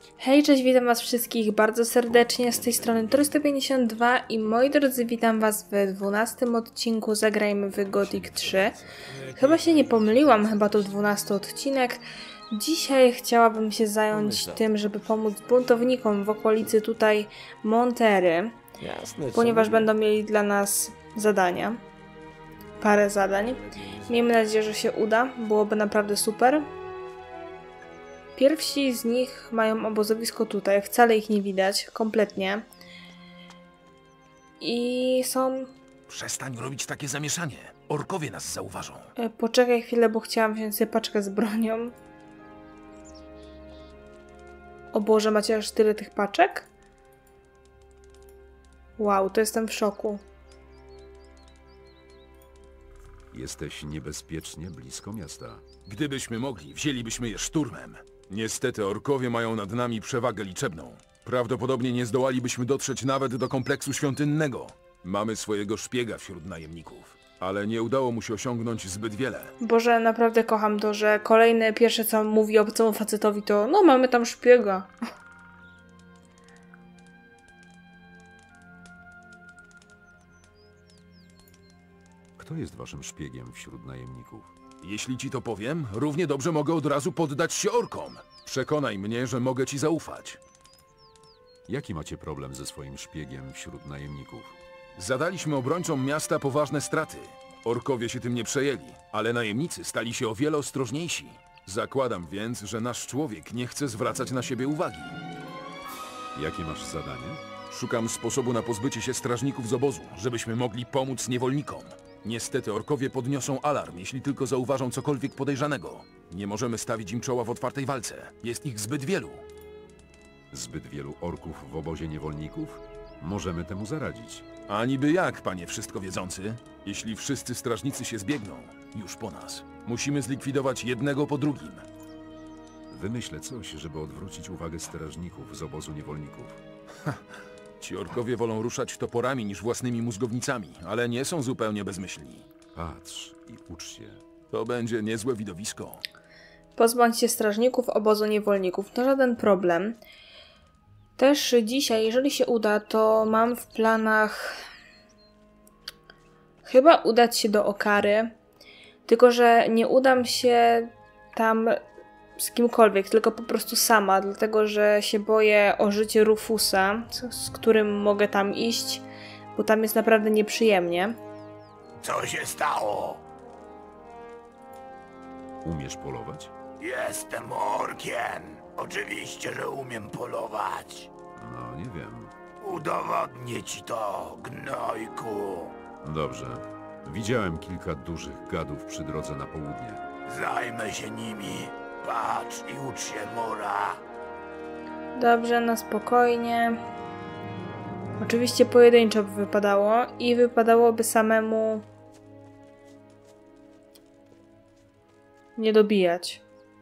Hej, cześć, witam was wszystkich bardzo serdecznie, z tej strony Tory152 i moi drodzy, witam was w 12 odcinku Zagrajmy w Gothic 3. Chyba się nie pomyliłam, chyba to 12 odcinek. Dzisiaj chciałabym się zająć tym, żeby pomóc buntownikom w okolicy tutaj Montery, ponieważ będą mieli dla nas zadania. Parę zadań. Miejmy nadzieję, że się uda, byłoby naprawdę super. Pierwsi z nich mają obozowisko tutaj, wcale ich nie widać, kompletnie. I są... Przestań robić takie zamieszanie. Orkowie nas zauważą. Poczekaj chwilę, bo chciałam wziąć sobie paczkę z bronią. O Boże, macie aż tyle tych paczek? Wow, to jestem w szoku. Jesteś niebezpiecznie blisko miasta. Gdybyśmy mogli, wzięlibyśmy je szturmem. Niestety orkowie mają nad nami przewagę liczebną. Prawdopodobnie nie zdołalibyśmy dotrzeć nawet do kompleksu świątynnego. Mamy swojego szpiega wśród najemników, ale nie udało mu się osiągnąć zbyt wiele. Boże, naprawdę kocham to, że kolejne pierwsze co mówi obcemu facetowi to no mamy tam szpiega. Kto jest waszym szpiegiem wśród najemników? Jeśli ci to powiem, równie dobrze mogę od razu poddać się orkom. Przekonaj mnie, że mogę ci zaufać. Jaki macie problem ze swoim szpiegiem wśród najemników? Zadaliśmy obrońcom miasta poważne straty. Orkowie się tym nie przejęli, ale najemnicy stali się o wiele ostrożniejsi. Zakładam więc, że nasz człowiek nie chce zwracać na siebie uwagi. Jakie masz zadanie? Szukam sposobu na pozbycie się strażników z obozu, żebyśmy mogli pomóc niewolnikom. Niestety orkowie podniosą alarm, jeśli tylko zauważą cokolwiek podejrzanego. Nie możemy stawić im czoła w otwartej walce. Jest ich zbyt wielu. Zbyt wielu orków w obozie niewolników? Możemy temu zaradzić. A niby jak, panie wszystko wiedzący? Jeśli wszyscy strażnicy się zbiegną, już po nas. Musimy zlikwidować jednego po drugim. Wymyślę coś, żeby odwrócić uwagę strażników z obozu niewolników. Ci orkowie wolą ruszać toporami niż własnymi mózgownicami, ale nie są zupełnie bezmyślni. Patrz i ucz się. To będzie niezłe widowisko. Pozbądź się strażników obozu niewolników, to żaden problem. Też dzisiaj, jeżeli się uda, to mam w planach chyba udać się do Okary, tylko że nie udam się tam z kimkolwiek, tylko po prostu sama, dlatego że się boję o życie Rufusa, z którym mogę tam iść, bo tam jest naprawdę nieprzyjemnie. Co się stało? Umiesz polować? Jestem orkiem. Oczywiście, że umiem polować. No, nie wiem. Udowodnię ci to, gnojku. Dobrze. Widziałem kilka dużych gadów przy drodze na południe. Zajmę się nimi. Patrz i ucz się, Mora. Dobrze, na spokojnie. Oczywiście pojedynczo by wypadało i wypadałoby samemu nie dobijać.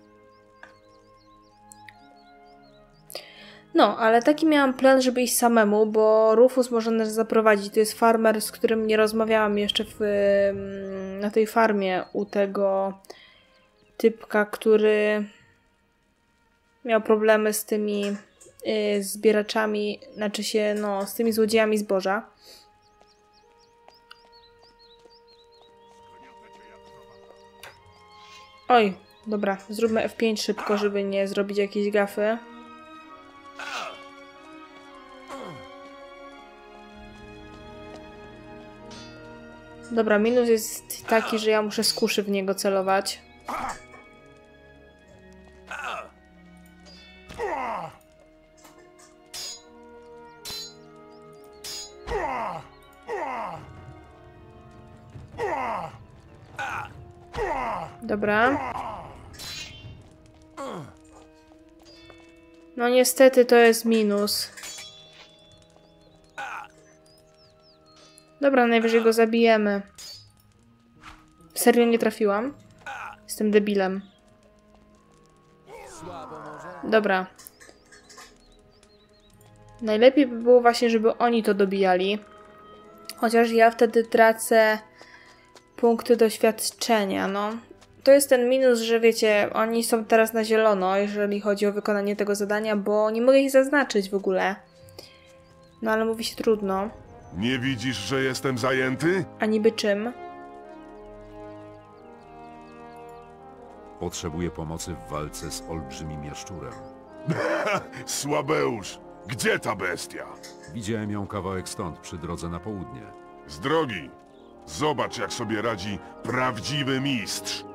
No, ale taki miałam plan, żeby iść samemu, bo Rufus może nas zaprowadzić. To jest farmer, z którym nie rozmawiałam jeszcze na tej farmie u tego typka, który miał problemy z tymi zbieraczami, znaczy się, no, z tymi złodziejami zboża. Oj, dobra, zróbmy F5 szybko, żeby nie zrobić jakiejś gafy. Dobra, minus jest taki, że ja muszę z kuszy w niego celować. Dobra. No niestety to jest minus. Dobra, najwyżej go zabijemy. Serio nie trafiłam? Jestem debilem. Dobra. Najlepiej by było właśnie, żeby oni to dobijali. Chociaż ja wtedy tracę punkty doświadczenia, no. to jest ten minus, że wiecie, oni są teraz na zielono, jeżeli chodzi o wykonanie tego zadania, bo nie mogę ich zaznaczyć w ogóle. No ale mówi się trudno. Nie widzisz, że jestem zajęty? A niby czym? Potrzebuję pomocy w walce z olbrzymim jaszczurem. Słabeusz, gdzie ta bestia? Widziałem ją kawałek stąd, przy drodze na południe. Z drogi. Zobacz, jak sobie radzi prawdziwy mistrz.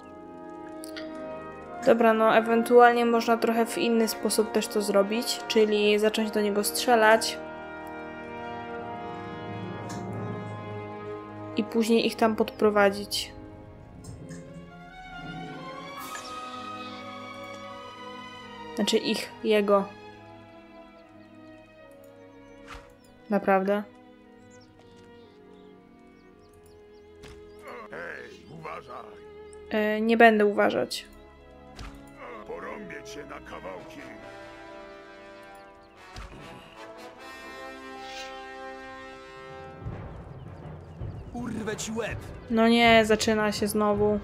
Dobra, no ewentualnie można trochę w inny sposób też to zrobić, czyli zacząć do niego strzelać i później ich tam podprowadzić. Znaczy jego. Naprawdę? Hej, uważaj. Nie będę uważać. Porąbię cię na kawałki. Urwę ci łeb! No nie, zaczyna się znowu.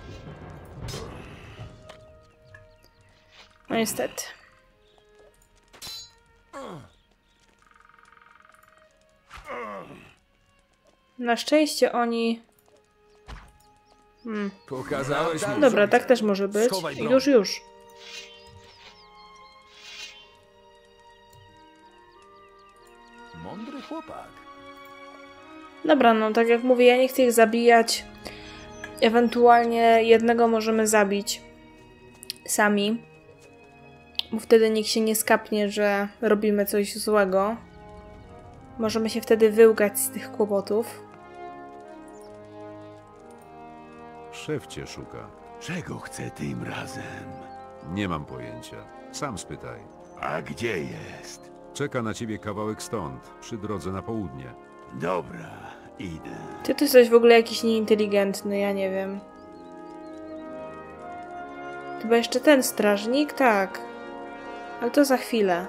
No niestety. Na szczęście oni... Pokazałeś mu. Dobra, tak też może być. Schowaj broń. Już. Mądry chłopak. Dobra, no tak jak mówię, ja nie chcę ich zabijać. Ewentualnie jednego możemy zabić sami. Bo wtedy nikt się nie skapnie, że robimy coś złego. Możemy się wtedy wyłgać z tych kłopotów. Szef cię szuka. Czego chce tym razem? Nie mam pojęcia. Sam spytaj. A gdzie jest? Czeka na ciebie kawałek stąd, przy drodze na południe. Dobra, idę. Ty jesteś w ogóle jakiś nieinteligentny, ja nie wiem. Chyba jeszcze ten strażnik? Tak. Ale to za chwilę.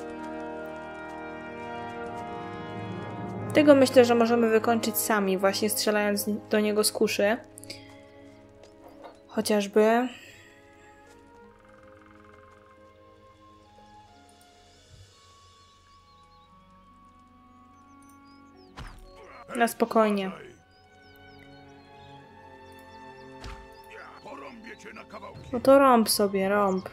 Tego myślę, że możemy wykończyć sami, właśnie strzelając do niego z kuszy. Chociażby. Na spokojnie. Porąbię cię na kawałki. No to rąb sobie, rąb.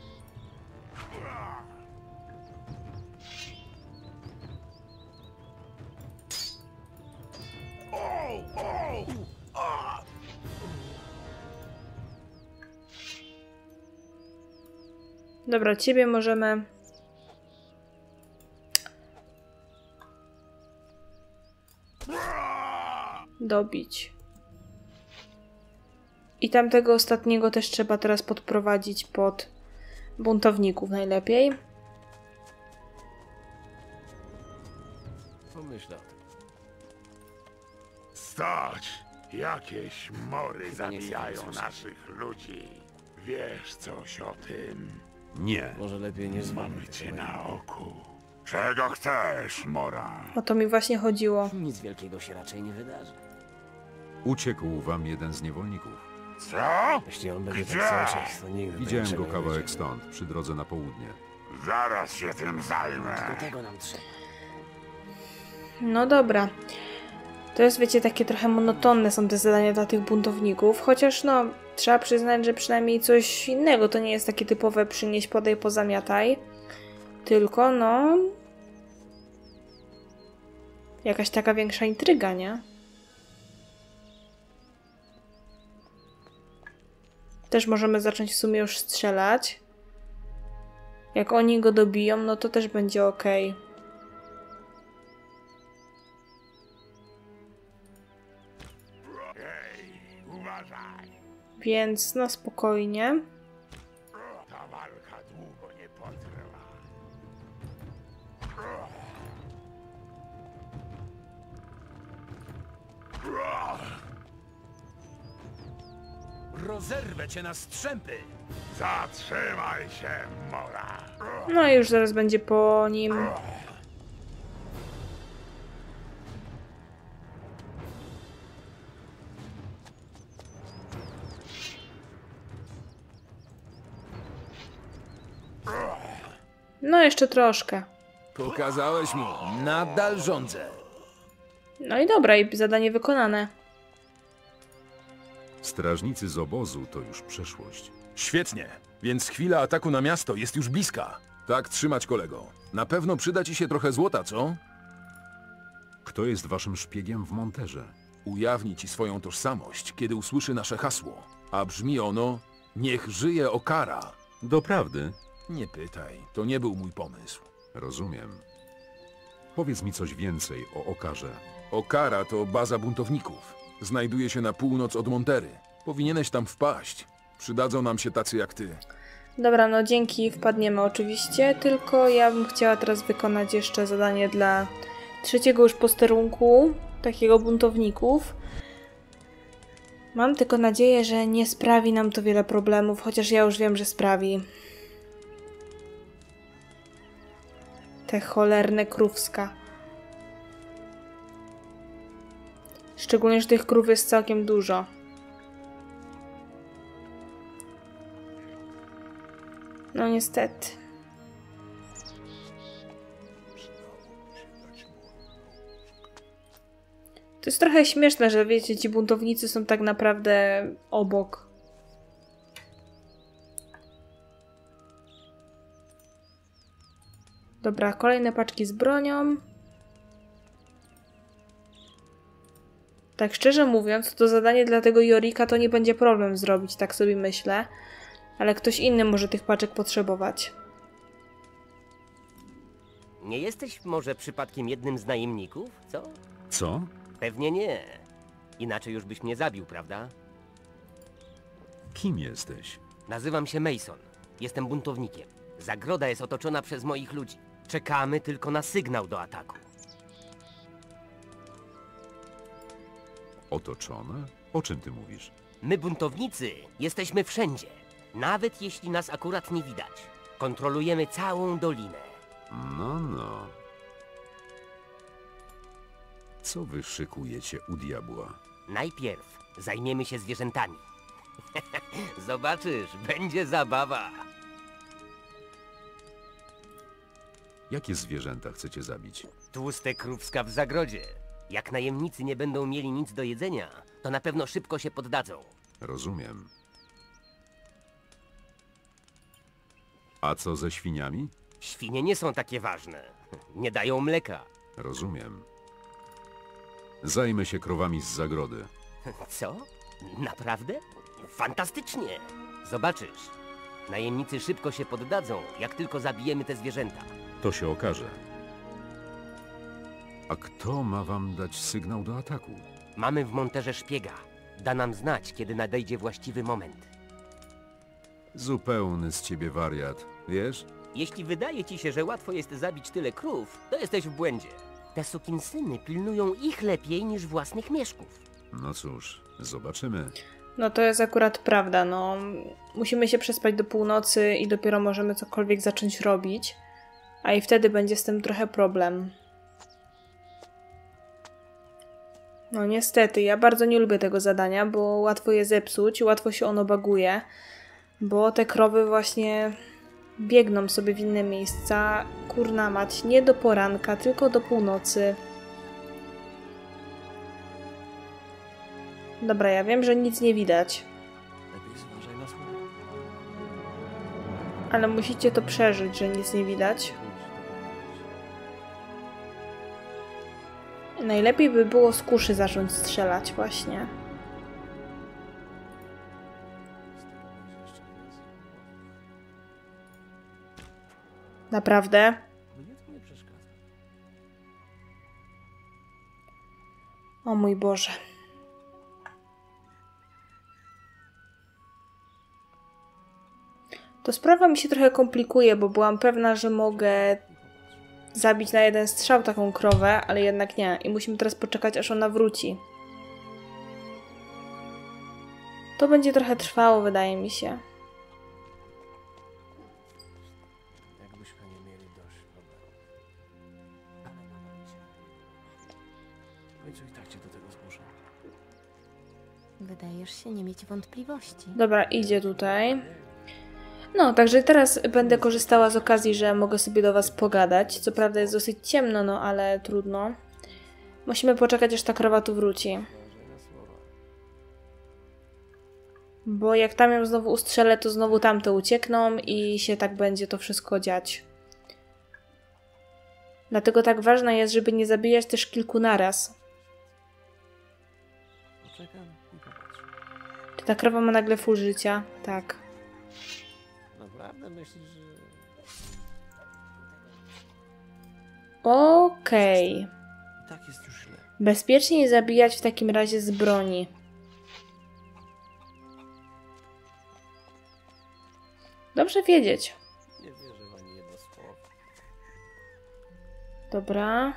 Dobra, ciebie możemy... dobić. I tamtego ostatniego też trzeba teraz podprowadzić pod buntowników najlepiej. Pomyśl o tym. Stać! Jakieś mory zabijają naszych ludzi. Wiesz coś o tym? Nie. Może lepiej nie zwamy Mamy cię na oku. Czego chcesz, Mora? O to mi właśnie chodziło. Nic wielkiego się raczej nie wydarzy. Uciekł wam jeden z niewolników. Co? Jeśli on będzie Gdzie? tak cały czas, to nigdy Widziałem niczego go nie kawałek wyjdziemy. stąd, przy drodze na południe. Zaraz się tym zajmę. Do tego nam trzeba. No dobra. To jest, wiecie, takie trochę monotonne są te zadania dla tych buntowników, chociaż no, trzeba przyznać, że przynajmniej coś innego. To nie jest takie typowe przynieś, podaj, pozamiataj. Tylko, no... jakaś taka większa intryga, nie? Też możemy zacząć w sumie już strzelać. Jak oni go dobiją, no to też będzie okej. Uważaj! Więc no spokojnie. Ta walka długo nie potrwa. Rozerwę cię na strzępy! Zatrzymaj się, Mora! No i już zaraz będzie po nim. No, jeszcze troszkę. Pokazałeś mu. Nadal rządzę. No i dobra, i zadanie wykonane. Strażnicy z obozu to już przeszłość. Świetnie. Więc chwila ataku na miasto jest już bliska. Tak trzymać, kolego. Na pewno przyda ci się trochę złota, co? Kto jest waszym szpiegiem w Monterze? Ujawni ci swoją tożsamość, kiedy usłyszy nasze hasło. A brzmi ono: niech żyje Okara. Doprawdy? Nie pytaj, to nie był mój pomysł. Rozumiem. Powiedz mi coś więcej o Okarze. Okara to baza buntowników. Znajduje się na północ od Montery. Powinieneś tam wpaść. Przydadzą nam się tacy jak ty. Dobra, no dzięki, wpadniemy oczywiście, tylko ja bym chciała teraz wykonać jeszcze zadanie dla trzeciego już posterunku, takiego buntowników. Mam tylko nadzieję, że nie sprawi nam to wiele problemów, chociaż ja już wiem, że sprawi. Te cholerne krówska. Szczególnie, że tych krów jest całkiem dużo. No niestety. To jest trochę śmieszne, że wiecie, ci buntownicy są tak naprawdę obok. Dobra, kolejne paczki z bronią. Tak szczerze mówiąc, to zadanie dla tego Jorika to nie będzie problem zrobić, tak sobie myślę. Ale ktoś inny może tych paczek potrzebować. Nie jesteś może przypadkiem jednym z najemników, co? Co? Pewnie nie. Inaczej już byś mnie zabił, prawda? Kim jesteś? Nazywam się Mason. Jestem buntownikiem. Zagroda jest otoczona przez moich ludzi. Czekamy tylko na sygnał do ataku. Otoczone? O czym ty mówisz? My, buntownicy, jesteśmy wszędzie. Nawet jeśli nas akurat nie widać. Kontrolujemy całą dolinę. No. Co wy szykujecie u diabła? Najpierw zajmiemy się zwierzętami. Zobaczysz, będzie zabawa. Jakie zwierzęta chcecie zabić? Tłuste krówska w zagrodzie. Jak najemnicy nie będą mieli nic do jedzenia, to na pewno szybko się poddadzą. Rozumiem. A co ze świniami? Świnie nie są takie ważne. Nie dają mleka. Rozumiem. Zajmę się krowami z zagrody. Co? Naprawdę? Fantastycznie! Zobaczysz. Najemnicy szybko się poddadzą, jak tylko zabijemy te zwierzęta. To się okaże. A kto ma wam dać sygnał do ataku? Mamy w Monterze szpiega. Da nam znać, kiedy nadejdzie właściwy moment. Zupełny z ciebie wariat, wiesz? Jeśli wydaje ci się, że łatwo jest zabić tyle krów, to jesteś w błędzie. Te sukinsyny pilnują ich lepiej niż własnych mieszków. No cóż, zobaczymy. No to jest akurat prawda, no. Musimy się przespać do północy i dopiero możemy cokolwiek zacząć robić. A i wtedy będzie z tym trochę problem. No niestety, ja bardzo nie lubię tego zadania, bo łatwo je zepsuć, łatwo się ono baguje. Bo te krowy właśnie biegną sobie w inne miejsca. Kurna mać, nie do poranka, tylko do północy. Dobra, ja wiem, że nic nie widać. Ale musicie to przeżyć, że nic nie widać. Najlepiej by było z kuszy zacząć strzelać właśnie. Naprawdę? O mój Boże. To sprawa mi się trochę komplikuje, bo byłam pewna, że mogę zabić na jeden strzał taką krowę, ale jednak nie. I musimy teraz poczekać, aż ona wróci. To będzie trochę trwało, wydaje mi się. Jakbyśmy nie mieli dość problemów. Ale nadal się. W końcu i tak cię do tego zmuszę. Wydajesz się nie mieć wątpliwości. Dobra, idzie tutaj. No, także teraz będę korzystała z okazji, że mogę sobie do was pogadać. Co prawda jest dosyć ciemno, no ale trudno. Musimy poczekać, aż ta krowa tu wróci. Bo jak tam ją znowu ustrzelę, to znowu tamte uciekną i się tak będzie to wszystko dziać. Dlatego tak ważne jest, żeby nie zabijać też kilku naraz. Poczekam i popatrzę. Czy ta krowa ma nagle full życia? Tak. Naprawdę myślisz, że... Okej. I tak jest już źle. Bezpiecznie zabijać w takim razie z broni. Dobrze wiedzieć. Nie wierzę w ani jedno słowo. Dobra.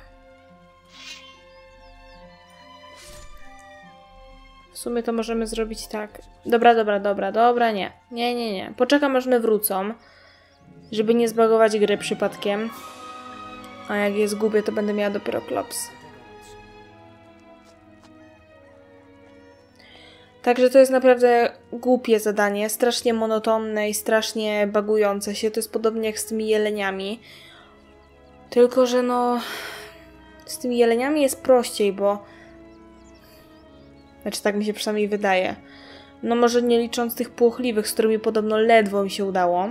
W sumie to możemy zrobić tak. Dobra, nie. Nie. Poczekam, aż one wrócą. Żeby nie zbagować gry przypadkiem. A jak je zgubię, to będę miała dopiero klops. Także to jest naprawdę głupie zadanie, strasznie monotonne i strasznie bagujące się. To jest podobnie jak z tymi jeleniami. Tylko, że no... Z tymi jeleniami jest prościej, bo... Znaczy, tak mi się przynajmniej wydaje. No może nie licząc tych płochliwych, z którymi podobno ledwo mi się udało.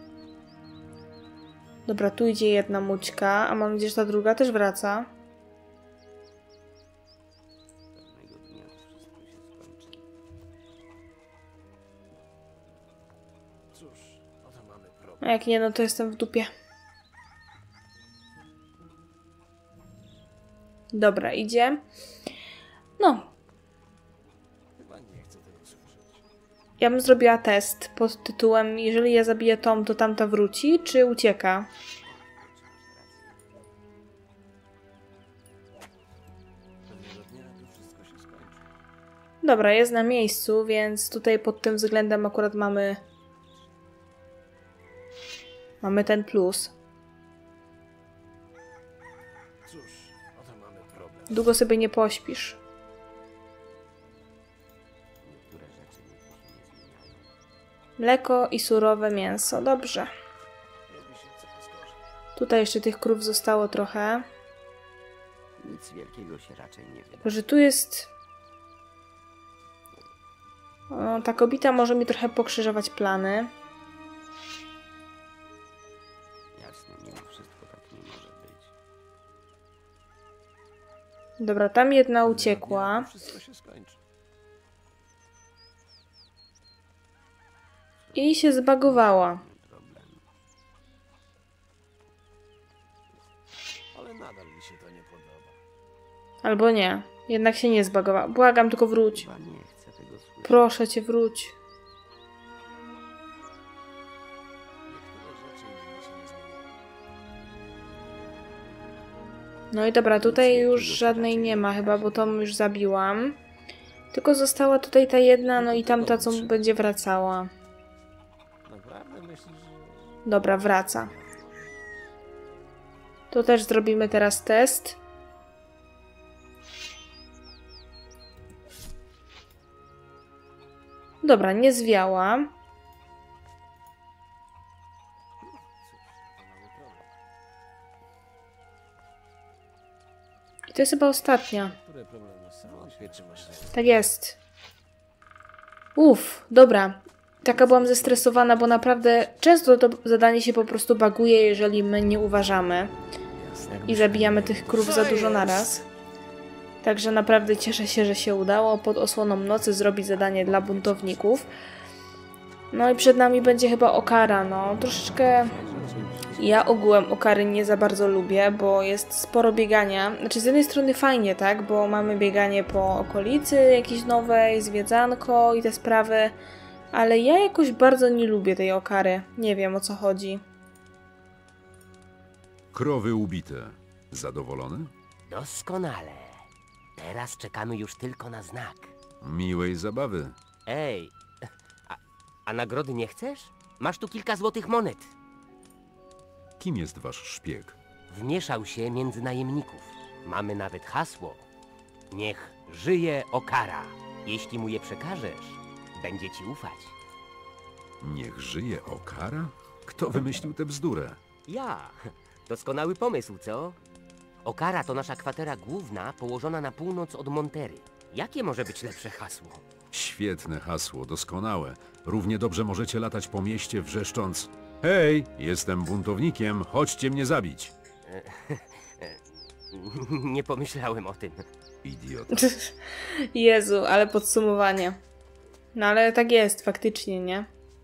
Dobra, tu idzie jedna mućka, a mam nadzieję, że ta druga też wraca. Pewnego dnia wszystko się skończy. Cóż, oto mamy A problem. jak nie, no to jestem w dupie. Dobra, idzie. No, Chyba nie chcę tego słyszeć. ja bym zrobiła test pod tytułem: jeżeli ja zabiję tą, to tamta wróci, czy ucieka? Pewnego dnia to wszystko się skończy. Dobra, jest na miejscu, więc tutaj pod tym względem akurat mamy ten plus. Cóż, oto mamy problem. Długo sobie nie pośpisz. Niektóre rzeczy nigdy się nie zmieniają. Mleko i surowe mięso, dobrze. Robi się coraz gorzej. Tutaj jeszcze tych krów zostało trochę. Nic wielkiego się raczej nie wyda. Tylko że tu jest... O, ta kobieta może mi trochę pokrzyżować plany. Jasne, mimo wszystko tak nie może być. Dobra, tam jedna uciekła. Wszystko się skończy. I się zbagowała. Problem. Ale nadal mi się to nie podoba. Albo nie. Jednak się nie zbagowała. Błagam, tylko wróć. Chyba nie chcę tego słyszeć. Proszę cię, wróć. Niektóre rzeczy nigdy się nie zmieniają. No i dobra, tutaj już żadnej nie ma chyba, bo tą już zabiłam. Tylko została tutaj ta jedna, no i tamta, co będzie wracała. Naprawdę myślisz, że... Dobra, wraca. To też zrobimy teraz test. Dobra, nie zwiała. Cóż, to mamy problem. I to jest chyba ostatnia. Które problemy są? Świecie masz. Tak jest. Dobra. Taka byłam zestresowana, bo naprawdę często to zadanie się po prostu baguje, jeżeli my nie uważamy i zabijamy tych krów za dużo naraz. Także naprawdę cieszę się, że się udało pod osłoną nocy zrobić zadanie dla buntowników. No i przed nami będzie chyba Okara, no troszeczkę... Ja ogółem Okary nie za bardzo lubię, bo jest sporo biegania. Znaczy z jednej strony fajnie, tak, bo mamy bieganie po okolicy jakiejś nowej, zwiedzanko i te sprawy, ale ja jakoś bardzo nie lubię tej Okary. Nie wiem, o co chodzi. Krowy ubite. Zadowolony? Doskonale. Teraz czekamy już tylko na znak. Miłej zabawy. Ej, a nagrody nie chcesz? Masz tu kilka złotych monet. Kim jest wasz szpieg? Wmieszał się między najemników. Mamy nawet hasło. Niech żyje Okara. Jeśli mu je przekażesz, będzie ci ufać. Niech żyje Okara? Kto wymyślił tę bzdurę? Ja. Doskonały pomysł, co? Okara to nasza kwatera główna, położona na północ od Montery. Jakie może być lepsze hasło? Świetne hasło, doskonałe. Równie dobrze możecie latać po mieście wrzeszcząc: hej, jestem buntownikiem, chodźcie mnie zabić. Nie pomyślałem o tym. Idiota. Jezu, ale podsumowanie. No ale tak jest, faktycznie, nie?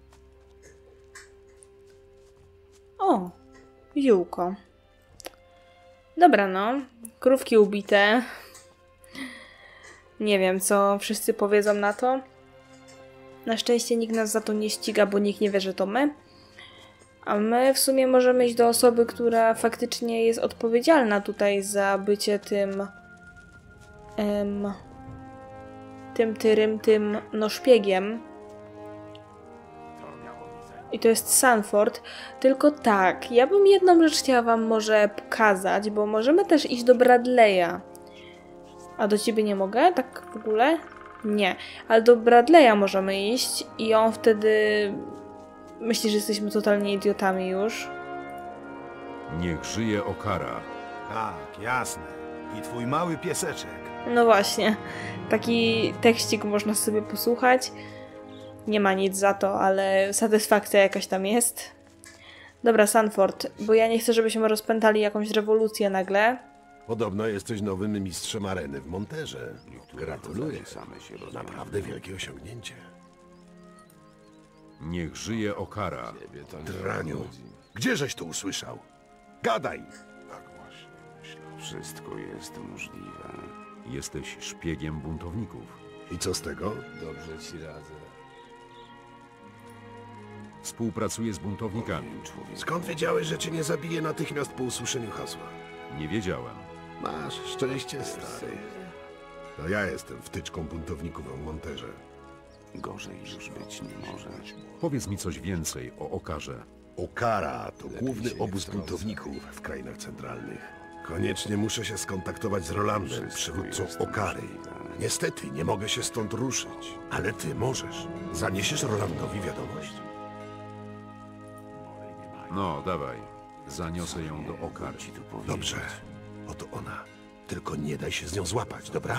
O, ziółko. Dobra, no. Krówki ubite. Nie wiem, co wszyscy powiedzą na to. Na szczęście nikt nas za to nie ściga, bo nikt nie wie, że to my. A my w sumie możemy iść do osoby, która faktycznie jest odpowiedzialna tutaj za bycie tym... tym szpiegiem. I to jest Sanford. Tylko tak, ja bym jedną rzecz chciała wam może pokazać, bo możemy też iść do Bradley'a. A do ciebie nie mogę? Tak w ogóle? Nie. Ale do Bradley'a możemy iść i on wtedy... Myśli, że jesteśmy totalnie idiotami już. Niech żyje Okara. Tak, jasne. I twój mały pieseczek. No właśnie. Taki tekścik można sobie posłuchać. Nie ma nic za to, ale satysfakcja jakaś tam jest. Dobra, Sanford, bo ja nie chcę, żebyśmy rozpętali jakąś rewolucję nagle. Podobno jesteś nowym mistrzem areny w Monterze. Gratuluję. To naprawdę wielkie osiągnięcie. Niech żyje Okara. Draniu, gdzieżeś to usłyszał? Gadaj! Wszystko jest możliwe. Jesteś szpiegiem buntowników. I co z tego? Dobrze ci radzę. Współpracuję z buntownikami. Skąd wiedziałeś, że cię nie zabije natychmiast po usłyszeniu hasła? Nie wiedziałem. Masz szczęście, stary. To ja jestem wtyczką buntowników w Monterze. Gorzej już być nie może. Powiedz mi coś więcej o Okarze. Okara to główny obóz buntowników w krainach centralnych. Koniecznie muszę się skontaktować z Rolandem, przywódcą Okary. Niestety nie mogę się stąd ruszyć, ale ty możesz. Zaniesiesz Rolandowi wiadomość? No, dawaj. Zaniosę ją do Okary. Dobrze, oto ona. Tylko nie daj się z nią złapać, dobra?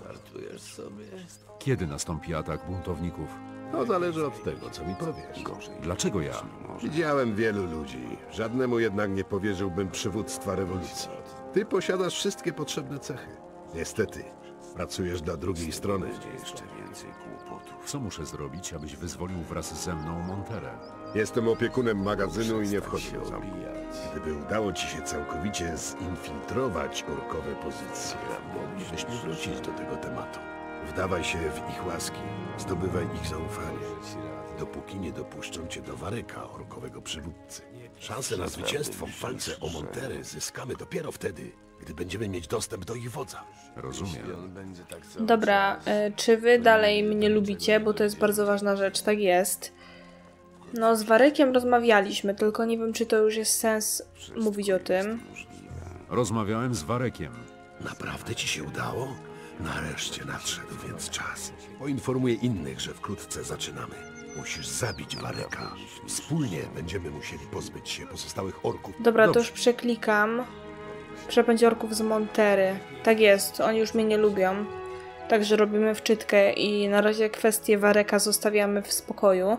Kiedy nastąpi atak buntowników? To zależy od tego, co mi powiesz. Dlaczego ja? Widziałem wielu ludzi. Żadnemu jednak nie powierzyłbym przywództwa rewolucji. Ty posiadasz wszystkie potrzebne cechy. Niestety, pracujesz dla drugiej strony. Jeszcze więcej kłopotów. Co muszę zrobić, abyś wyzwolił wraz ze mną Monterę? Jestem opiekunem magazynu i nie wchodzę do zamku. Gdyby udało ci się całkowicie zinfiltrować orkowe pozycje, moglibyśmy wrócić do tego tematu. Wdawaj się w ich łaski, zdobywaj ich zaufanie, dopóki nie dopuszczą cię do Waryka, orkowego przywódcy. Szansę na zwycięstwo w walce o Montery zyskamy dopiero wtedy, gdy będziemy mieć dostęp do ich wodza. Rozumiem. Dobra, czy wy dalej mnie lubicie? Bo to jest bardzo ważna rzecz, tak jest. No, z Warykiem rozmawialiśmy, tylko nie wiem, czy to już jest sens mówić o tym. Rozmawiałem z Warekiem. Naprawdę ci się udało? Nareszcie nadszedł więc czas. Poinformuję innych, że wkrótce zaczynamy. Musisz zabić Waryka. Wspólnie będziemy musieli pozbyć się pozostałych orków. Dobra, to już przeklikam. Przepędź orków z Montery. Tak jest, oni już mnie nie lubią. Także robimy wczytkę i na razie kwestię Waryka zostawiamy w spokoju.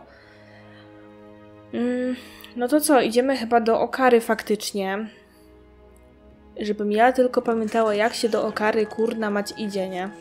No to co, idziemy chyba do Okary faktycznie. Żebym ja tylko pamiętała, jak się do Okary kurna mać idzie, nie?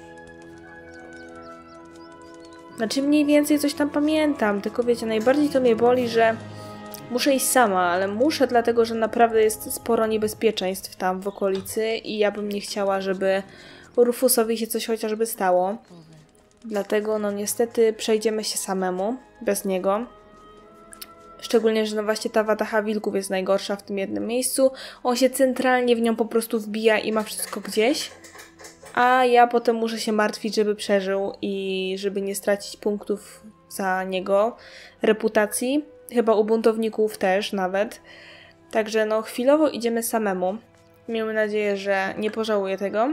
Znaczy mniej więcej coś tam pamiętam, tylko wiecie, najbardziej to mnie boli, że muszę iść sama, ale muszę dlatego, że naprawdę jest sporo niebezpieczeństw tam w okolicy i ja bym nie chciała, żeby Rufusowi się coś chociażby stało. Dlatego no niestety przejdziemy się samemu, bez niego. Szczególnie, że no właśnie ta wataha wilków jest najgorsza w tym jednym miejscu. On się centralnie w nią po prostu wbija i ma wszystko gdzieś. A ja potem muszę się martwić, żeby przeżył i żeby nie stracić punktów za niego, reputacji. Chyba u buntowników też nawet. Także no chwilowo idziemy samemu. Miejmy nadzieję, że nie pożałuję tego.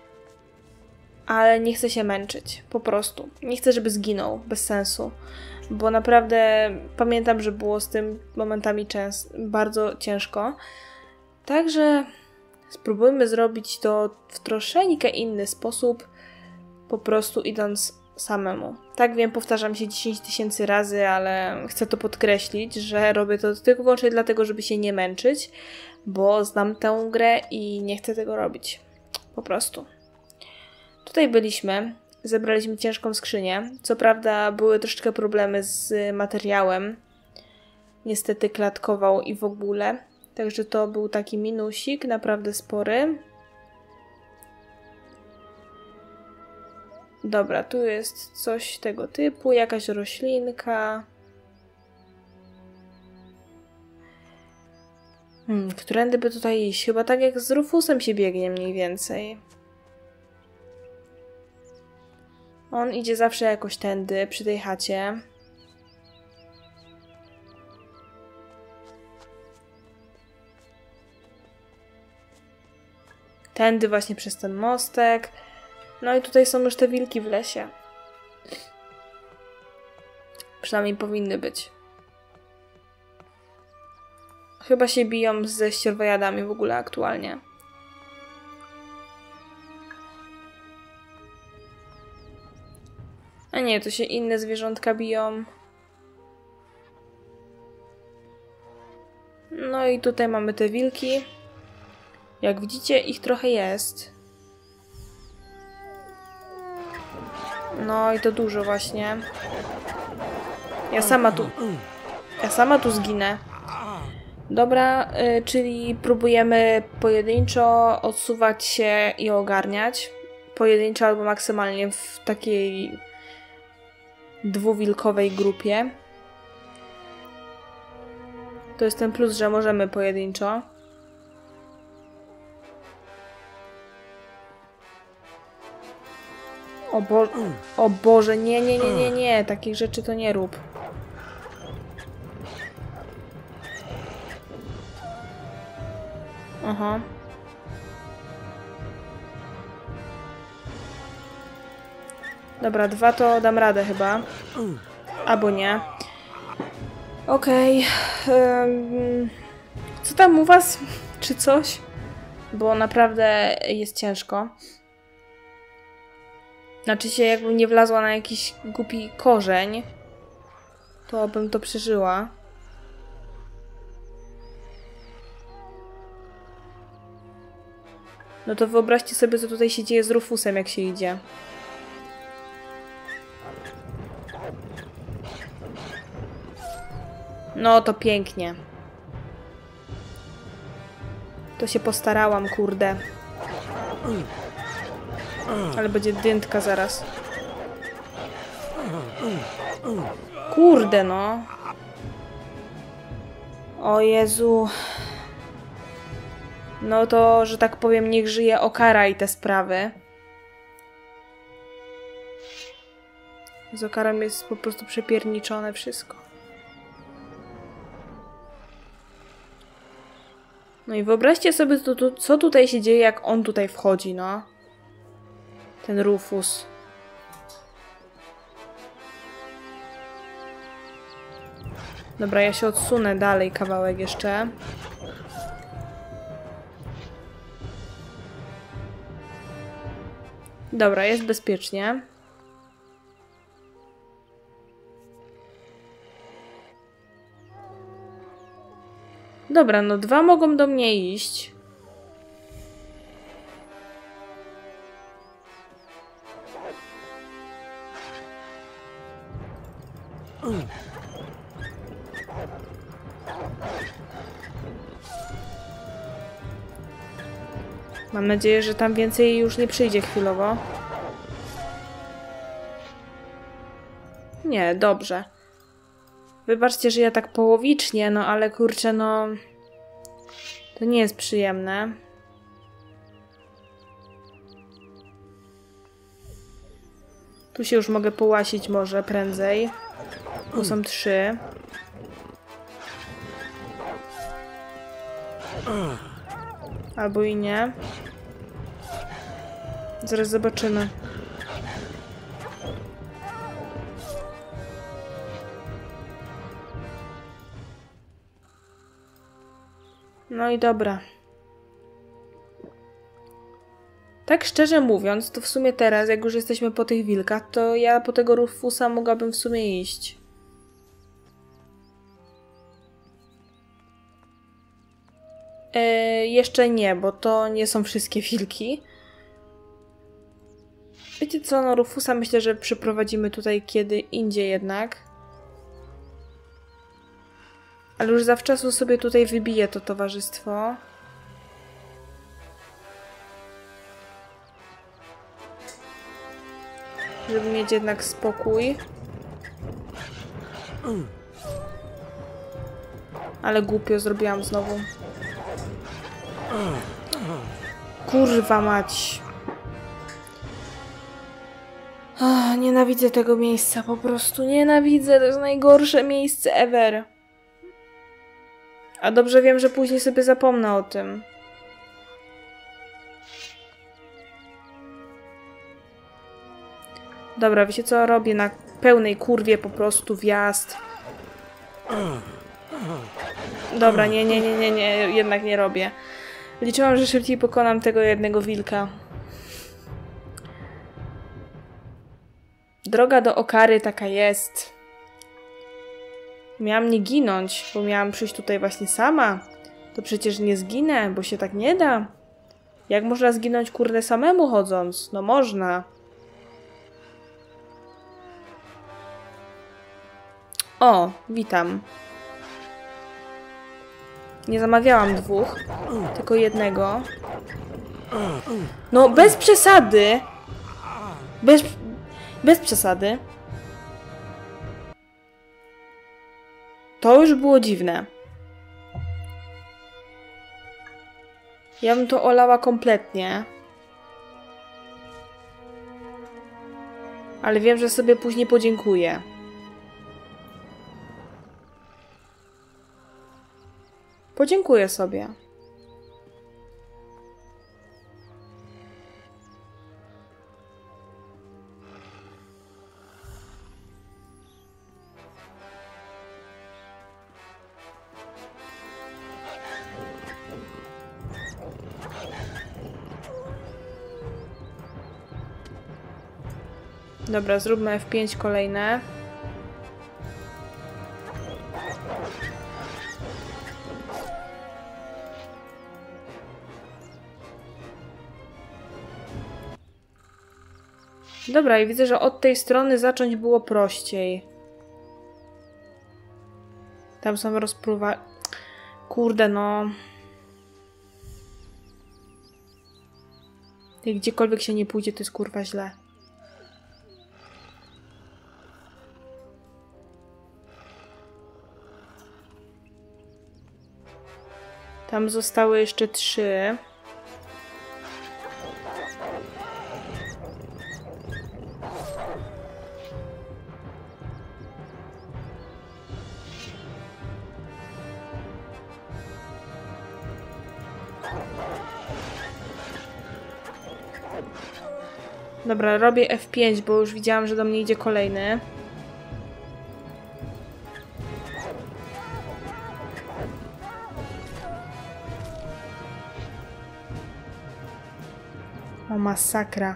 Ale nie chcę się męczyć. Po prostu. Nie chcę, żeby zginął. Bez sensu. bo naprawdę pamiętam, że było z tym momentami bardzo ciężko. Także spróbujmy zrobić to w troszeczkę inny sposób, po prostu idąc samemu. Tak wiem, powtarzam się 10 000 razy, ale chcę to podkreślić, że robię to tylko wyłącznie dlatego, żeby się nie męczyć, bo znam tę grę i nie chcę tego robić. Po prostu. Tutaj byliśmy, zebraliśmy ciężką skrzynię. Co prawda były troszeczkę problemy z materiałem. Niestety klatkował i w ogóle. Także to był taki minusik, naprawdę spory. Dobra, tu jest coś tego typu, jakaś roślinka. Którędy by tutaj iść? Chyba tak jak z Rufusem się biegnie mniej więcej. On idzie zawsze jakoś tędy, przy tej chacie. Tędy właśnie przez ten mostek. No i tutaj są już te wilki w lesie. Przynajmniej powinny być. Chyba się biją ze ścierwojadami w ogóle aktualnie. A nie, to się inne zwierzątka biją. No i tutaj mamy te wilki. Jak widzicie, ich trochę jest. No i to dużo właśnie. Ja sama tu zginę. Dobra, czyli próbujemy pojedynczo odsuwać się i ogarniać. Pojedynczo albo maksymalnie w takiej dwuwilkowej grupie. To jest ten plus, że możemy pojedynczo. O Boże, nie, takich rzeczy to nie rób. Aha. Dobra, 2 to dam radę chyba. Albo nie. Okej. Co tam u was? Czy coś? Bo naprawdę jest ciężko. Znaczy się, jakbym nie wlazła na jakiś głupi korzeń, to bym to przeżyła. No to wyobraźcie sobie, co tutaj się dzieje z Rufusem, jak się idzie. No to pięknie. To się postarałam, kurde. Ale będzie dyntka zaraz. Kurde, no. O Jezu. No to, że tak powiem, niech żyje Okara i te sprawy. Z Okarem jest po prostu przepierniczone wszystko. No i wyobraźcie sobie, co tutaj się dzieje, jak on tutaj wchodzi, no. Ten Rufus. Dobra, ja się odsunę dalej kawałek jeszcze. Dobra, jest bezpiecznie. Dobra, no 2 mogą do mnie iść. Mam nadzieję, że tam więcej już nie przyjdzie chwilowo. Nie, dobrze. Wybaczcie, że ja tak połowicznie, no ale kurczę, no... To nie jest przyjemne. Tu się już mogę połasić może prędzej. Tu są 3. Albo i nie. Zaraz zobaczymy. No i dobra. Tak szczerze mówiąc, to w sumie teraz, jak już jesteśmy po tych wilkach, to ja po tego Rufusa mogłabym w sumie iść. Jeszcze nie, bo to nie są wszystkie wilki. Wiecie co, no Rufusa myślę, że przyprowadzimy tutaj kiedy indziej jednak. Ale już zawczasu sobie tutaj wybiję to towarzystwo. Żeby mieć jednak spokój. Ale głupio zrobiłam znowu. Kurwa mać. Nienawidzę tego miejsca, po prostu nienawidzę. To jest najgorsze miejsce ever. A dobrze wiem, że później sobie zapomnę o tym. Dobra, wiecie co? Robię na pełnej kurwie po prostu wjazd. Dobra, nie, jednak nie robię. Liczyłam, że szybciej pokonam tego jednego wilka. Droga do Okary taka jest. Miałam nie ginąć, bo miałam przyjść tutaj właśnie sama. To przecież nie zginę, bo się tak nie da. Jak można zginąć, kurde, samemu chodząc? No można. O, witam. Nie zamawiałam 2, tylko jednego. No, bez przesady. Bez przesady. To już było dziwne. Ja bym to olała kompletnie. Ale wiem, że sobie później podziękuję. Podziękuję sobie. Dobra, zróbmy F5 kolejne. Dobra, i widzę, że od tej strony zacząć było prościej. Tam są rozpruwa... Kurde, no... Jak gdziekolwiek się nie pójdzie, to jest kurwa źle. Tam zostały jeszcze 3. Dobra, robię F5, bo już widziałam, że do mnie idzie kolejny. O, masakra.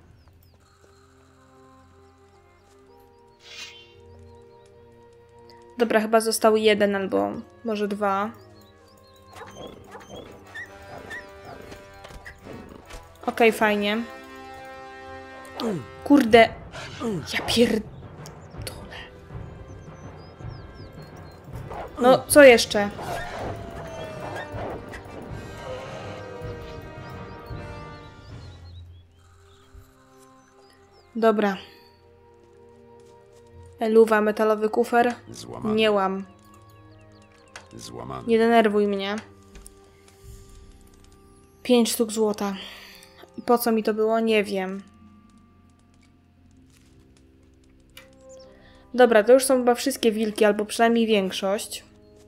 Dobra, chyba został 1 albo może 2. Okej, fajnie. Kurde. Ja pierdolę. No, co jeszcze? Dobra. Eluwa, metalowy kufer. Złamany. Nie łam. Złamany. Nie denerwuj mnie. 5 sztuk złota. I po co mi to było? Nie wiem. Dobra, to już są chyba wszystkie wilki, albo przynajmniej większość.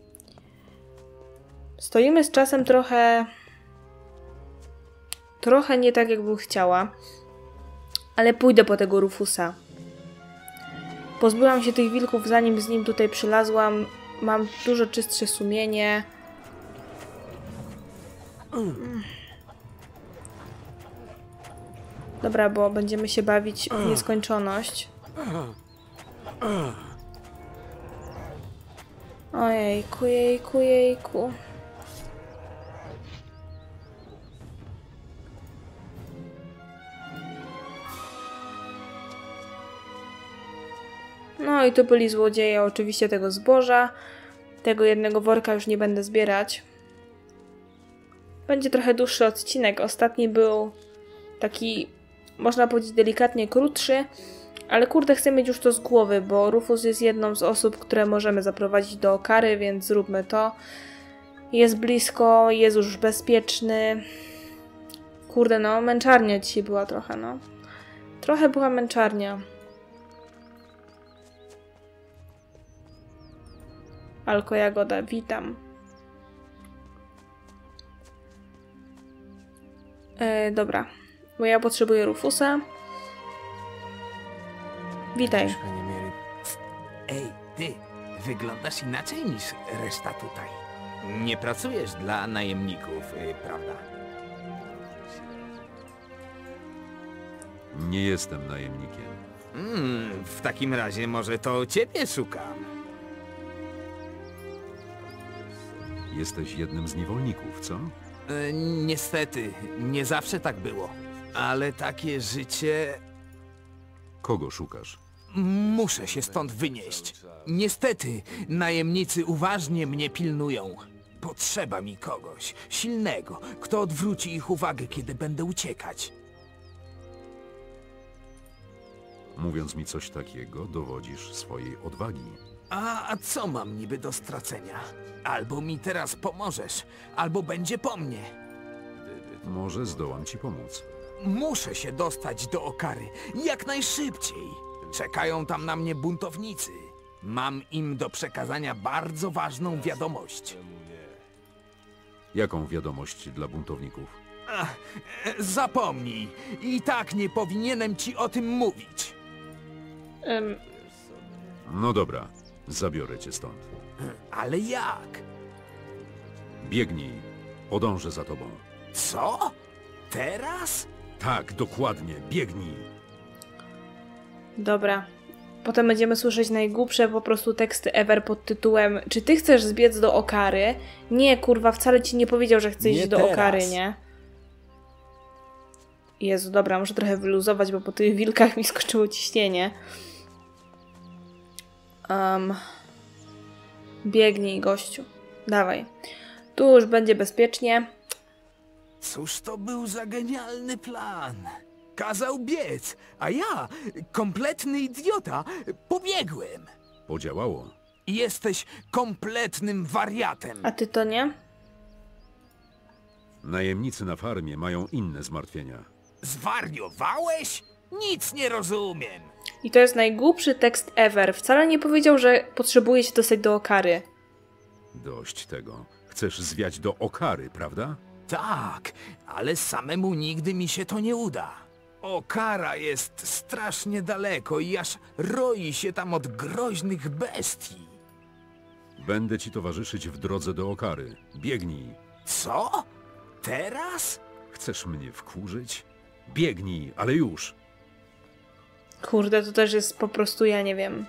Stoimy z czasem trochę nie tak, jakbym chciała. Ale pójdę po tego Rufusa. Pozbyłam się tych wilków, zanim z nim tutaj przylazłam. Mam dużo czystsze sumienie. Dobra, bo będziemy się bawić w nieskończoność. Ojejku, jejku, jejku. No i tu byli złodzieje oczywiście tego zboża. Tego jednego worka już nie będę zbierać. Będzie trochę dłuższy odcinek. Ostatni był taki, można powiedzieć, delikatnie krótszy. Ale kurde, chcę mieć już to z głowy, bo Rufus jest jedną z osób, które możemy zaprowadzić do Okary, więc zróbmy to. Jest blisko, jest już bezpieczny. Kurde, no, męczarnia dzisiaj była trochę, no. Trochę była męczarnia. Alko Jagoda, witam. Dobra, bo ja potrzebuję Rufusa. Witaj. Myśmy nie mieli... Ej, ty, wyglądasz inaczej niż reszta tutaj. Nie pracujesz dla najemników, prawda? Nie jestem najemnikiem. W takim razie może to ciebie szukam. Jesteś jednym z niewolników, co? Niestety, nie zawsze tak było. Ale takie życie... Kogo szukasz? Muszę się stąd wynieść. Niestety, najemnicy uważnie mnie pilnują. Potrzeba mi kogoś silnego, kto odwróci ich uwagę, kiedy będę uciekać. Mówiąc mi coś takiego, dowodzisz swojej odwagi. A co mam niby do stracenia? Albo mi teraz pomożesz, albo będzie po mnie. Może zdołam ci pomóc. Muszę się dostać do Okary, jak najszybciej. Czekają tam na mnie buntownicy. Mam im do przekazania bardzo ważną wiadomość. Jaką wiadomość dla buntowników? Zapomnij. I tak nie powinienem ci o tym mówić. No dobra, zabiorę cię stąd. Ale jak? Biegnij, podążę za tobą. Co? Teraz? Tak, dokładnie, biegnij. Dobra. Potem będziemy słyszeć najgłupsze po prostu teksty ever pod tytułem: czy ty chcesz zbiec do Okary? Nie, kurwa, wcale ci nie powiedział, że chce iść do Okary, nie? Jezu, dobra, muszę trochę wyluzować, bo po tych wilkach mi skoczyło ciśnienie. Biegnij, gościu. Dawaj. Tu już będzie bezpiecznie. Cóż to był za genialny plan? Kazał biec, a ja, kompletny idiota, pobiegłem. Podziałało. Jesteś kompletnym wariatem. A ty to nie? Najemnicy na farmie mają inne zmartwienia. Zwariowałeś? Nic nie rozumiem. I to jest najgłupszy tekst ever. Wcale nie powiedział, że potrzebuje się dostać do Okary. Dość tego. Chcesz zwiać do Okary, prawda? Tak, ale samemu nigdy mi się to nie uda. Okara jest strasznie daleko i aż roi się tam od groźnych bestii. Będę ci towarzyszyć w drodze do Okary. Biegnij. Co? Teraz? Chcesz mnie wkurzyć? Biegnij, ale już. Kurde, to też jest po prostu, ja nie wiem.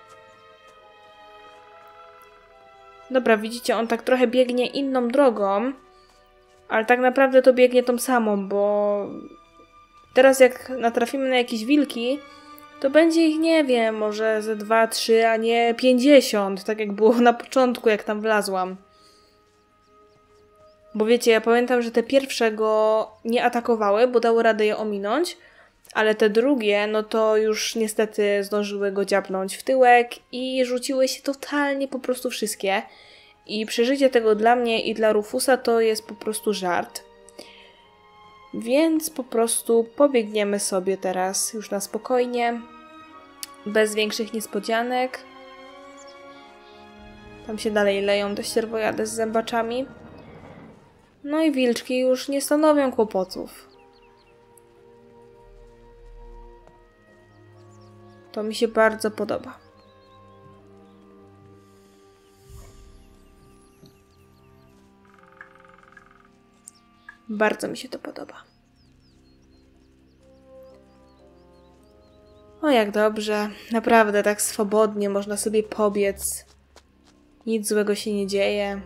Dobra, widzicie, on tak trochę biegnie inną drogą, ale tak naprawdę to biegnie tą samą, bo teraz jak natrafimy na jakieś wilki, to będzie ich, nie wiem, może ze 2, 3, a nie 50, tak jak było na początku, jak tam wlazłam. Bo wiecie, ja pamiętam, że te pierwsze go nie atakowały, bo dały radę je ominąć, ale te drugie, no to już niestety zdążyły go dziabnąć w tyłek i rzuciły się totalnie po prostu wszystkie. I przeżycie tego dla mnie i dla Rufusa to jest po prostu żart. Więc po prostu pobiegniemy sobie teraz już na spokojnie, bez większych niespodzianek. Tam się dalej leją te ścierwojady z zębaczami. No i wilczki już nie stanowią kłopotów. To mi się bardzo podoba. Bardzo mi się to podoba. O, jak dobrze. Naprawdę tak swobodnie można sobie pobiec. Nic złego się nie dzieje.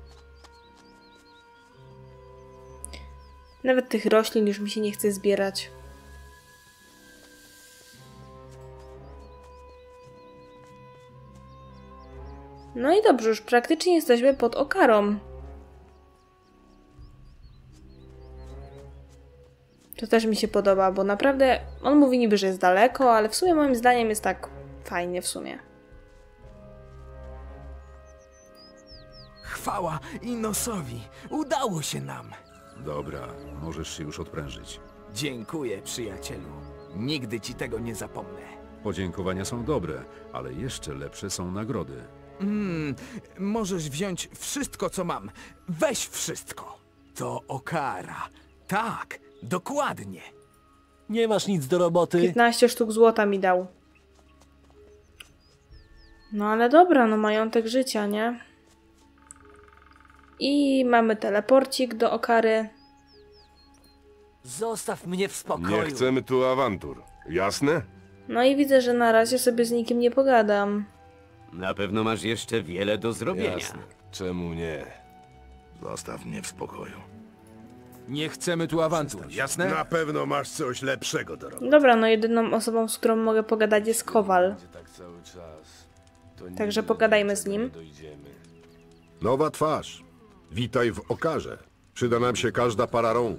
Nawet tych roślin już mi się nie chce zbierać. No i dobrze, już praktycznie jesteśmy pod Okarą. To też mi się podoba, bo naprawdę on mówi niby, że jest daleko, ale w sumie moim zdaniem jest tak fajnie w sumie. Chwała Inosowi. Udało się nam. Dobra, możesz się już odprężyć. Dziękuję, przyjacielu. Nigdy ci tego nie zapomnę. Podziękowania są dobre, ale jeszcze lepsze są nagrody. Możesz wziąć wszystko, co mam. Weź wszystko. To Okara. Tak, dokładnie. Nie masz nic do roboty? 15 sztuk złota mi dał. No ale dobra, no majątek życia, nie? I mamy teleporcik do Okary. Zostaw mnie w spokoju. Nie chcemy tu awantur. Jasne? No i widzę, że na razie sobie z nikim nie pogadam. Na pewno masz jeszcze wiele do zrobienia. Jasne. Czemu nie? Zostaw mnie w spokoju. Nie chcemy tu awantur, jasne? Na pewno masz coś lepszego do roboty. Dobra, no jedyną osobą, z którą mogę pogadać jest Kowal. Tak cały czas. To Także pogadajmy z nim. dojdziemy. Nowa twarz. Witaj w Okarze. Przyda nam się każda para rąk.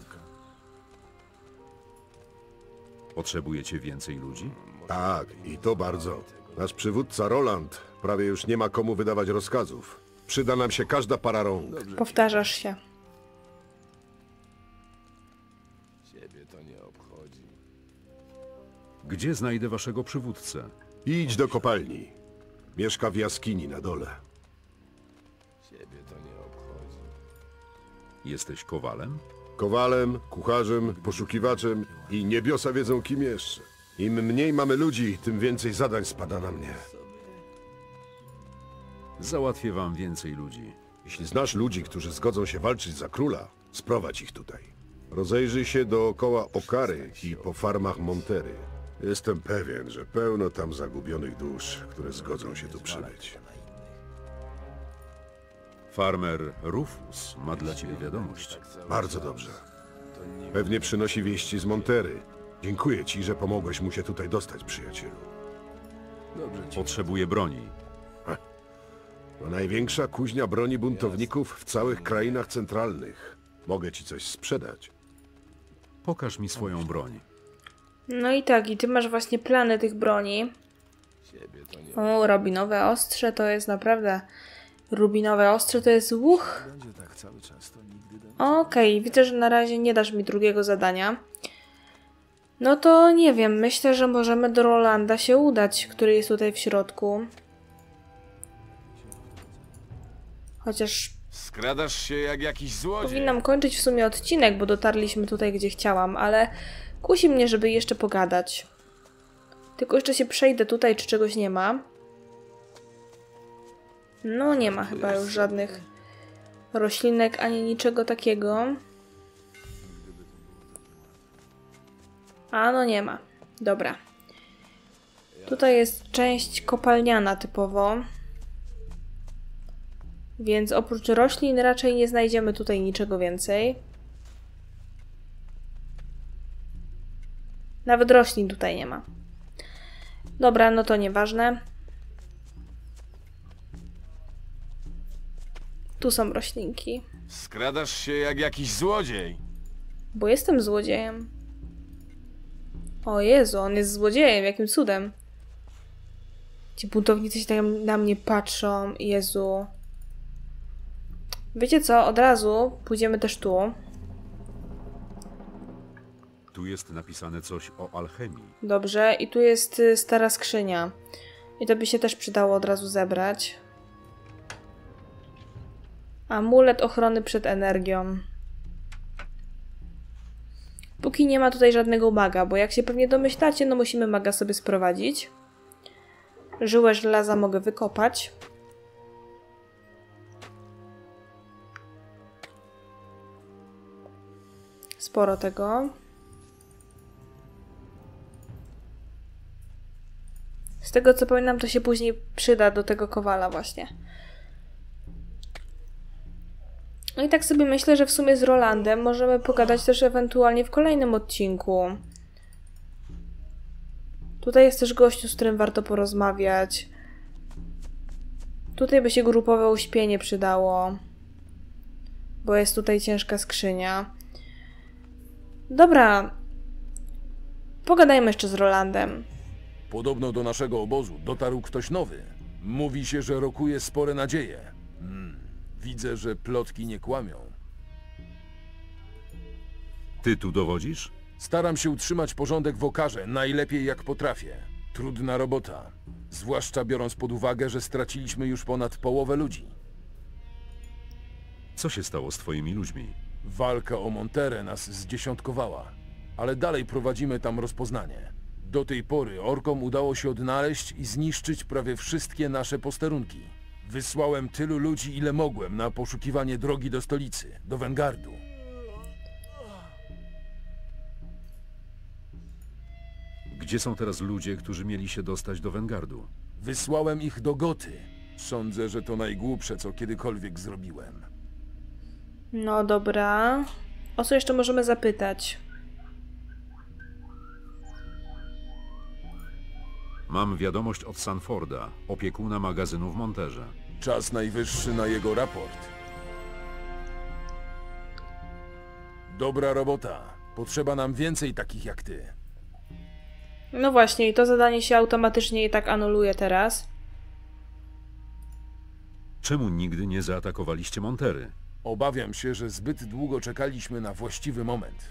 Potrzebujecie więcej ludzi? Tak, i to bardzo. Nasz przywódca Roland prawie już nie ma komu wydawać rozkazów. Przyda nam się każda para rąk. Powtarzasz się. Ciebie to nie obchodzi. Gdzie znajdę waszego przywódcę? Idź do kopalni. Mieszka w jaskini na dole. Ciebie to nie obchodzi. Jesteś kowalem? Kowalem, kucharzem, poszukiwaczem i niebiosa wiedzą kim jeszcze. Im mniej mamy ludzi, tym więcej zadań spada na mnie. Załatwię wam więcej ludzi. Jeśli znasz ludzi, którzy zgodzą się walczyć za króla, sprowadź ich tutaj. Rozejrzyj się dookoła Okary i po farmach Montery. Jestem pewien, że pełno tam zagubionych dusz, które zgodzą się tu przybyć. Farmer Rufus ma dla ciebie wiadomość. Bardzo dobrze. Pewnie przynosi wieści z Montery. Dziękuję ci, że pomogłeś mu się tutaj dostać, przyjacielu. Potrzebuję broni. To największa kuźnia broni buntowników w całych krainach centralnych. Mogę ci coś sprzedać. Pokaż mi swoją broń. No i tak, i ty masz właśnie plany tych broni. O, rubinowe ostrze to jest naprawdę... Rubinowe ostrze to jest łuch. Okej, widzę, że na razie nie dasz mi drugiego zadania. No to nie wiem, myślę, że możemy do Rolanda się udać, który jest tutaj w środku. Chociaż Skradasz się jak jakiś złodziej. powinnam kończyć w sumie odcinek, bo dotarliśmy tutaj, gdzie chciałam, ale kusi mnie, żeby jeszcze pogadać. Tylko jeszcze się przejdę tutaj, czy czegoś nie ma. No nie ma chyba już żadnych roślinek, ani niczego takiego. A no nie ma. Dobra. Tutaj jest część kopalniana typowo. Więc oprócz roślin raczej nie znajdziemy tutaj niczego więcej. Nawet roślin tutaj nie ma. Dobra, no to nieważne. Tu są roślinki. Skradasz się jak jakiś złodziej. Bo jestem złodziejem. O Jezu, on jest złodziejem, jakim cudem. Ci buntownicy się tak na mnie patrzą. Jezu. Wiecie co? Od razu pójdziemy też tu. Tu jest napisane coś o alchemii. Dobrze. I tu jest stara skrzynia. I to by się też przydało od razu zebrać. Amulet ochrony przed energią. Póki nie ma tutaj żadnego maga, bo jak się pewnie domyślacie, no musimy maga sobie sprowadzić. Żyłę żelaza mogę wykopać. Sporo tego. Z tego co pamiętam, to się później przyda do tego kowala właśnie. No i tak sobie myślę, że w sumie z Rolandem możemy pogadać też ewentualnie w kolejnym odcinku. Tutaj jest też gościu, z którym warto porozmawiać. Tutaj by się grupowe uśpienie przydało. Bo jest tutaj ciężka skrzynia. Dobra. Pogadajmy jeszcze z Rolandem. Podobno do naszego obozu dotarł ktoś nowy. Mówi się, że rokuje spore nadzieje. Widzę, że plotki nie kłamią. Ty tu dowodzisz? Staram się utrzymać porządek w Okarze, najlepiej jak potrafię. Trudna robota. Zwłaszcza biorąc pod uwagę, że straciliśmy już ponad połowę ludzi. Co się stało z twoimi ludźmi? Walka o Monterę nas zdziesiątkowała, ale dalej prowadzimy tam rozpoznanie. Do tej pory orkom udało się odnaleźć i zniszczyć prawie wszystkie nasze posterunki. Wysłałem tylu ludzi, ile mogłem, na poszukiwanie drogi do stolicy, do Wengardu. Gdzie są teraz ludzie, którzy mieli się dostać do Wengardu? Wysłałem ich do Goty. Sądzę, że to najgłupsze, co kiedykolwiek zrobiłem. No dobra. O co jeszcze możemy zapytać? Mam wiadomość od Sanforda, opiekuna magazynu w Monterze. Czas najwyższy na jego raport. Dobra robota. Potrzeba nam więcej takich jak ty. No właśnie, i to zadanie się automatycznie i tak anuluje teraz. Czemu nigdy nie zaatakowaliście Montery? Obawiam się, że zbyt długo czekaliśmy na właściwy moment.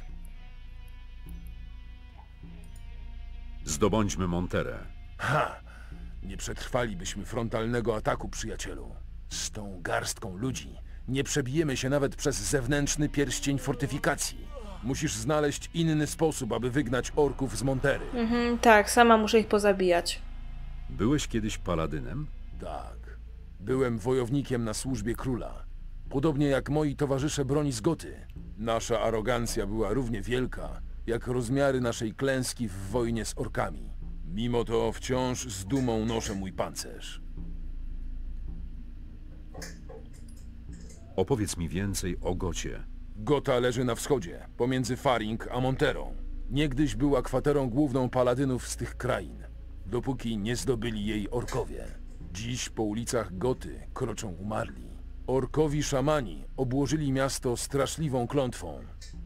Zdobądźmy Monterę. Ha! Nie przetrwalibyśmy frontalnego ataku, przyjacielu. Z tą garstką ludzi nie przebijemy się nawet przez zewnętrzny pierścień fortyfikacji. Musisz znaleźć inny sposób, aby wygnać orków z Montery. Tak, sama muszę ich pozabijać. Byłeś kiedyś paladynem? Tak. Byłem wojownikiem na służbie króla. Podobnie jak moi towarzysze broni z Goty. Nasza arogancja była równie wielka, jak rozmiary naszej klęski w wojnie z orkami. Mimo to wciąż z dumą noszę mój pancerz. Opowiedz mi więcej o Gocie. Gota leży na wschodzie, pomiędzy Faring a Monterą. Niegdyś była kwaterą główną paladynów z tych krain, dopóki nie zdobyli jej orkowie. Dziś po ulicach Goty kroczą umarli. Orkowi szamani obłożyli miasto straszliwą klątwą.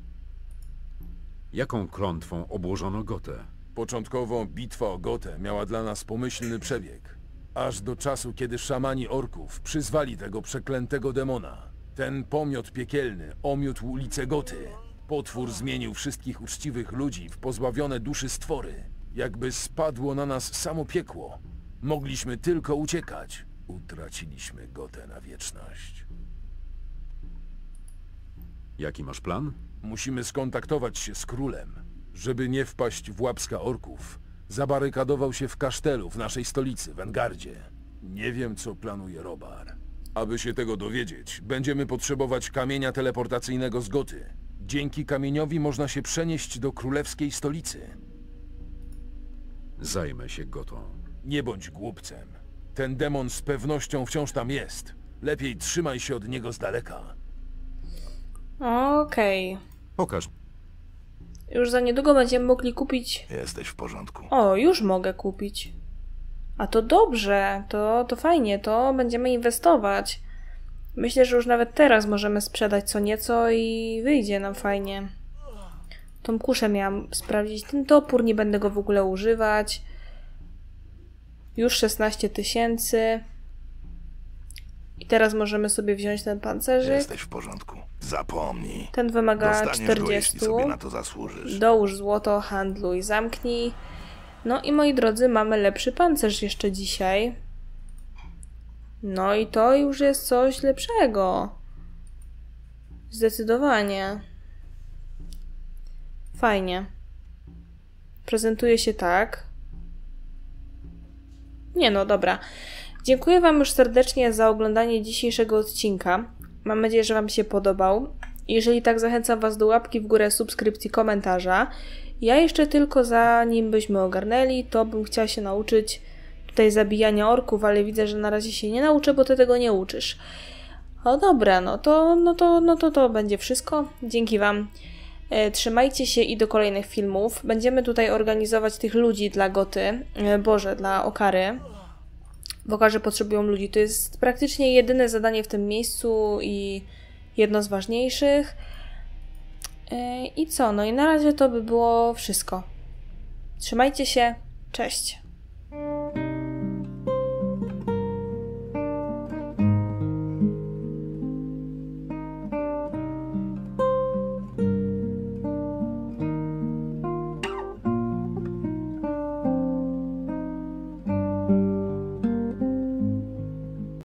Jaką klątwą obłożono Gotę? Początkowo bitwa o Gotę miała dla nas pomyślny przebieg. Aż do czasu, kiedy szamani orków przyzwali tego przeklętego demona. Ten pomiot piekielny omiótł ulicę Goty. Potwór zmienił wszystkich uczciwych ludzi w pozbawione duszy stwory. Jakby spadło na nas samo piekło. Mogliśmy tylko uciekać. Utraciliśmy Gotę na wieczność. Jaki masz plan? Musimy skontaktować się z królem. Żeby nie wpaść w łapska orków, zabarykadował się w kasztelu w naszej stolicy, Wengardzie. Nie wiem, co planuje Robar. Aby się tego dowiedzieć, będziemy potrzebować kamienia teleportacyjnego z Goty. Dzięki kamieniowi można się przenieść do królewskiej stolicy. Zajmę się Gotą. Nie bądź głupcem. Ten demon z pewnością wciąż tam jest. Lepiej trzymaj się od niego z daleka. Okej. Pokaż. Już za niedługo będziemy mogli kupić... Jesteś w porządku. O, już mogę kupić. A to dobrze, to fajnie, to będziemy inwestować. Myślę, że już nawet teraz możemy sprzedać co nieco i wyjdzie nam fajnie. Tą kuszę miałam sprawdzić. Ten topór, nie będę go w ogóle używać. Już 16 000. I teraz możemy sobie wziąć ten pancerzyk. Jesteś w porządku. Zapomnij. Ten wymaga Dostaniesz 40. go, jeśli sobie na to zasłużysz. Dołóż złoto, handluj, zamknij. No i moi drodzy, mamy lepszy pancerz jeszcze dzisiaj. No i to już jest coś lepszego. Zdecydowanie. Fajnie. Prezentuje się tak. Nie no, dobra. Dziękuję wam już serdecznie za oglądanie dzisiejszego odcinka. Mam nadzieję, że wam się podobał. Jeżeli tak, zachęcam Was do łapki w górę, subskrypcji, komentarza. Ja jeszcze tylko zanim byśmy ogarnęli, to bym chciała się nauczyć tutaj zabijania orków, ale widzę, że na razie się nie nauczę, bo Ty tego nie uczysz. O dobra, no to będzie wszystko. Dzięki Wam. Trzymajcie się i do kolejnych filmów. Będziemy tutaj organizować tych ludzi dla Goty, dla Okary. W Okarze potrzebują ludzi. To jest praktycznie jedyne zadanie w tym miejscu i jedno z ważniejszych. I co? No i na razie to by było wszystko. Trzymajcie się. Cześć.